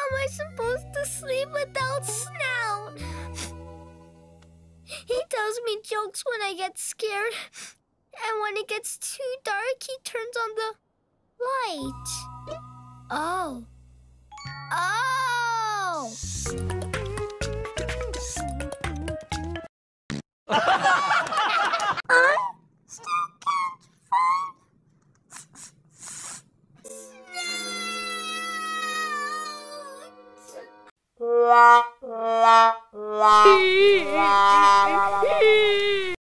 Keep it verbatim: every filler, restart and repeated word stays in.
am I supposed to sleep without Snout? He tells me jokes when I get scared. And when it gets too dark, he turns on the light. Oh. Oh! I still can't find Snout!